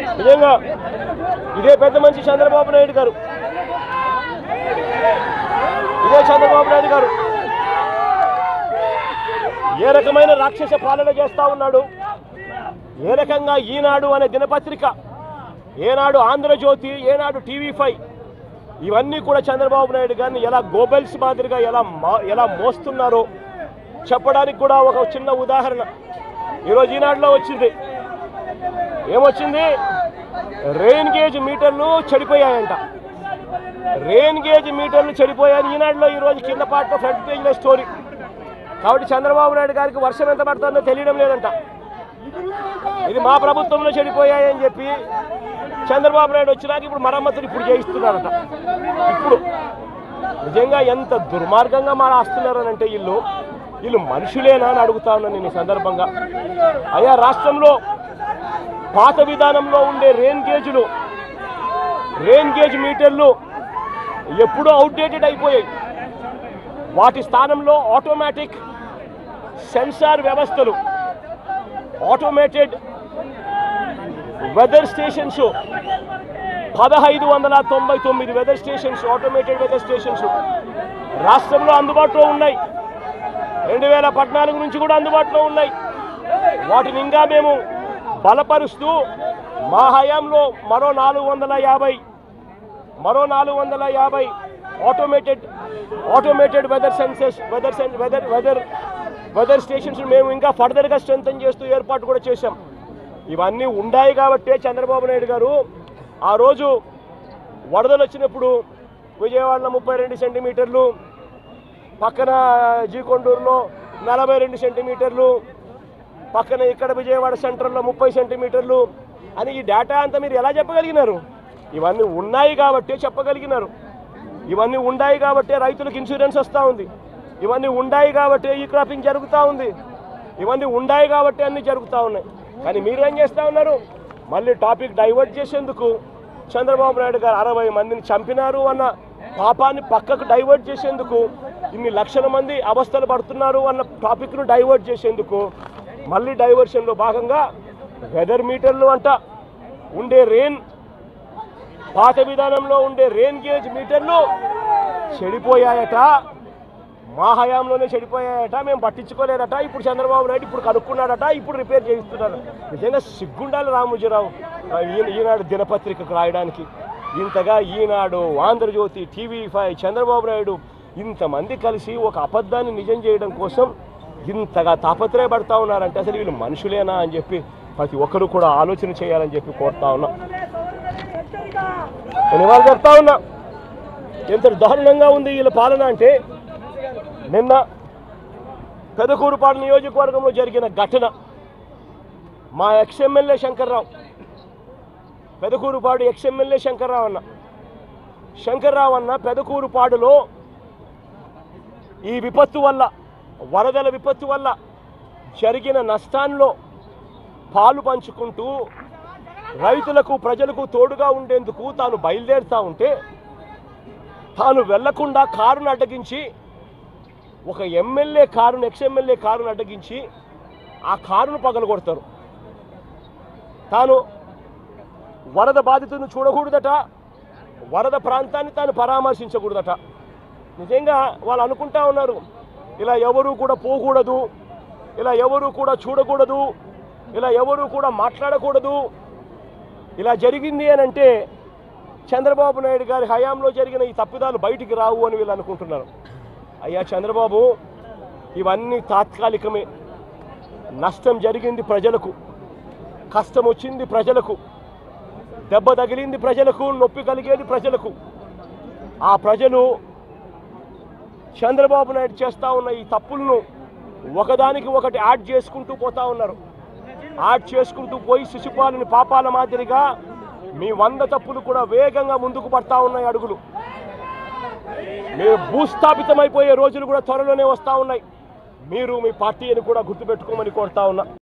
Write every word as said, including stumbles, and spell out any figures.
నిజంగా ఇదే పెద్ద మనిషి చంద్రబాబు నాయుడు గారు ఇదే చంద్రబాబు నాయుడు గారు ఏ రకమైన రాక్షస పాలన చేస్తా ఉన్నాడు, ఏ రకంగా ఈనాడు అనే దినపత్రిక, ఏనాడు ఆంధ్రజ్యోతి, ఏనాడు టీవీ ఫైవ్ ఇవన్నీ కూడా చంద్రబాబు నాయుడు గారిని ఎలా గోబెల్స్ మాదిరిగా ఎలా ఎలా మోస్తున్నారో చెప్పడానికి కూడా ఒక చిన్న ఉదాహరణ ఈరోజు ఈనాడులో వచ్చింది. ఏమొచ్చింది? రెయిన్ గేజ్ మీటర్లు చెడిపోయాయంట. రెయిన్ గేజ్ మీటర్లు చెడిపోయాయని ఈనాడులో ఈరోజు కింద పాటలో ఫ్రంట్ పేజ్లో స్టోరీ. కాబట్టి చంద్రబాబు నాయుడు గారికి వర్షం ఎంత పడుతుందో తెలియడం లేదంట. ఇది మా ప్రభుత్వంలో చెడిపోయాయని చెప్పి చంద్రబాబు నాయుడు వచ్చినాక ఇప్పుడు మరమ్మతులు ఇప్పుడు చేయిస్తున్నారట. ఇప్పుడు నిజంగా ఎంత దుర్మార్గంగా మాట్లాడుతున్నారనంటే వీళ్ళు వీళ్ళు మనుషులేనా అని అడుగుతా ఉన్నాను నేను ఈ సందర్భంగా. అయ్యా, రాష్ట్రంలో పాత విధానంలో ఉండే రెయిన్ గేజ్లు రెయిన్ గేజ్ మీటర్లు ఎప్పుడూ అవుట్డేటెడ్ అయిపోయాయి. వాటి స్థానంలో ఆటోమేటిక్ సెన్సార్ వ్యవస్థలు, ఆటోమేటెడ్ వెదర్ స్టేషన్స్, పదహైదు వందల తొంభై తొమ్మిది weather stations, automated weather stations రాష్ట్రంలో అందుబాటులో ఉన్నాయి. రెండు వేల పద్నాలుగు నుంచి కూడా అందుబాటులో ఉన్నాయి. వాటిని ఇంకా మేము బలపరుస్తూ మా హయాంలో మరో నాలుగు వందల యాభై మరో నాలుగు వందల యాభై automated automated weather sensors weather సెన్ వెదర్ వెదర్ వెదర్ స్టేషన్స్ మేము ఇంకా ఫర్దర్గా స్ట్రెంథన్ చేస్తూ ఏర్పాటు కూడా చేశాం. ఇవన్నీ ఉన్నాయి కాబట్టే చంద్రబాబు నాయుడు గారు ఆ రోజు వరదలు వచ్చినప్పుడు విజయవాడలో ముప్పై రెండు సెంటీమీటర్లు, పక్కన జీకొండూరులో నలభై రెండు సెంటీమీటర్లు, పక్కన ఇక్కడ విజయవాడ సెంటర్లో ముప్పై సెంటీమీటర్లు అని ఈ డేటా అంతా మీరు ఎలా చెప్పగలిగినారు? ఇవన్నీ ఉన్నాయి కాబట్టే చెప్పగలిగినారు. ఇవన్నీ ఉన్నాయి కాబట్టే రైతులకు ఇన్సూరెన్స్ వస్తూ ఉంది. ఇవన్నీ ఉన్నాయి కాబట్టే ఈ క్రాపింగ్ జరుగుతూ ఉంది. ఇవన్నీ ఉన్నాయి కాబట్టే అన్నీ జరుగుతూ ఉన్నాయి. కానీ మీరేం చేస్తూ ఉన్నారు? మళ్ళీ టాపిక్ డైవర్ట్ చేసేందుకు చంద్రబాబు నాయుడు గారు అరవై మందిని చంపినారు అన్న పాపాన్ని పక్కకు డైవర్ట్ చేసేందుకు, ఇన్ని లక్షల మంది అవస్థలు పడుతున్నారు అన్న టాపిక్ను డైవర్ట్ చేసేందుకు మళ్ళీ డైవర్షన్లో భాగంగా వెదర్ మీటర్లు అంట ఉండే రెయిన్ పాత విధానంలో ఉండే రెయిన్ గేజ్ మీటర్లు చెడిపోయాయట. మా హయాంలోనే చెడిపోయాయట, మేము పట్టించుకోలేదట. ఇప్పుడు చంద్రబాబు నాయుడు ఇప్పుడు కనుక్కున్నాడట, ఇప్పుడు రిపేర్ చేయిస్తున్నాడు. నిజంగా సిగ్గుండాలి రామోజీరావు ఈనాడు దినపత్రికకు రాయడానికి. ఇంతగా ఈనాడు, ఆంధ్రజ్యోతి, టీవీ ఫైవ్, చంద్రబాబు నాయుడు ఇంతమంది కలిసి ఒక అబద్ధాన్ని నిజం చేయడం కోసం ఇంతగా తాపత్రయపడతా ఉన్నారంటే అసలు వీళ్ళు మనుషులేనా అని చెప్పి ప్రతి ఒక్కరూ కూడా ఆలోచన చేయాలని చెప్పి కోరుతా ఉన్నా. నేను ఇవాళ చెప్తా ఉన్నా ఎంత దారుణంగా ఉంది వీళ్ళ పాలన అంటే, నిన్న పెదకూరుపాడు నియోజకవర్గంలో జరిగిన ఘటన, మా ex MLA Shankarrao, Pedakurapadu ex MLA Shankarrao అన్న శంకర్రావు అన్న పెదకూరుపాడులో ఈ విపత్తు వల్ల, వరదల విపత్తు వల్ల జరిగిన నష్టాల్లో పాలు పంచుకుంటూ రైతులకు, ప్రజలకు తోడుగా ఉండేందుకు తాను బయలుదేరుతూ ఉంటే తాను వెళ్లకుండా కారును అడ్డగించి, ఒక ఎమ్మెల్యే కారును, ఎక్స్ ఎమ్మెల్యే కారును అడ్డగించి ఆ కారును పగలగొడతారు. తాను వరద బాధితులను చూడకూడదట, వరద ప్రాంతాన్ని తాను పరామర్శించకూడదట. నిజంగా వాళ్ళు అనుకుంటా ఉన్నారు ఇలా ఎవరూ కూడా పోకూడదు, ఇలా ఎవరూ కూడా చూడకూడదు, ఇలా ఎవరూ కూడా మాట్లాడకూడదు. ఇలా జరిగింది అని అంటే చంద్రబాబు నాయుడు గారి హయాంలో జరిగిన ఈ తప్పిదాలు బయటికి రావు అని వీళ్ళు అనుకుంటున్నారు. అయ్యా చంద్రబాబు, ఇవన్నీ తాత్కాలికమే. నష్టం జరిగింది ప్రజలకు, కష్టం వచ్చింది ప్రజలకు, దెబ్బ తగిలింది ప్రజలకు, నొప్పి కలిగేది ప్రజలకు. ఆ ప్రజలు చంద్రబాబు నాయుడు చేస్తూ ఉన్న ఈ తప్పులను ఒకదానికి ఒకటి యాడ్ చేసుకుంటూ పోతా ఉన్నారు. యాడ్ చేసుకుంటూ పోయి శిశుపాలని పాపాల మాదిరిగా మీ వంద తప్పులు కూడా వేగంగా ముందుకు పడతా ఉన్నాయి అడుగులు. మీరు భూస్థాపితమైపోయే రోజులు కూడా త్వరలోనే వస్తూ ఉన్నాయి. మీరు మీ పార్టీని కూడా గుర్తుపెట్టుకోమని కోరుతా ఉన్నా.